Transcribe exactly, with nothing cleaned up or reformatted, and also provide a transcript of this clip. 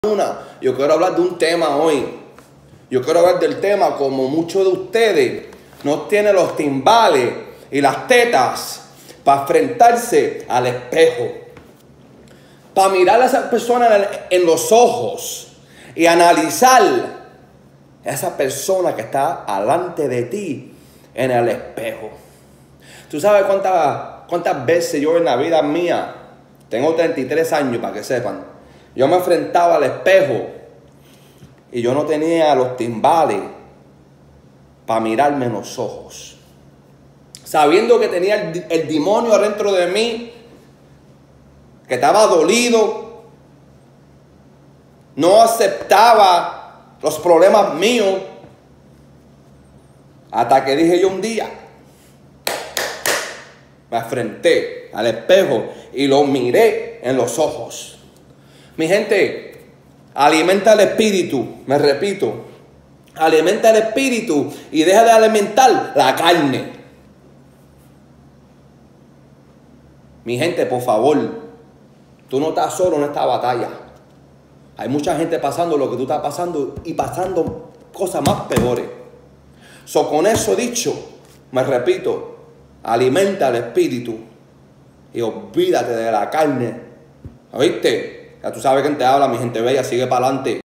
Una, yo quiero hablar de un tema hoy. Yo quiero hablar del tema como muchos de ustedes no tienen los timbales y las tetas para enfrentarse al espejo, para mirar a esa persona en los ojos y analizar a esa persona que está delante de ti en el espejo. Tú sabes cuántas, cuántas veces yo en la vida mía, tengo treinta y tres años para que sepan, yo me enfrentaba al espejo y yo no tenía los timbales para mirarme en los ojos. Sabiendo que tenía el, el demonio adentro de mí, que estaba dolido, no aceptaba los problemas míos, hasta que dije yo un día, me enfrenté al espejo y lo miré en los ojos. Mi gente, alimenta el espíritu, me repito, alimenta el espíritu y deja de alimentar la carne. Mi gente, por favor, tú no estás solo en esta batalla. Hay mucha gente pasando lo que tú estás pasando y pasando cosas más peores. So, con eso dicho, me repito, alimenta el espíritu y olvídate de la carne. ¿Oíste? Ya tú sabes quién te habla, mi gente bella, sigue para adelante.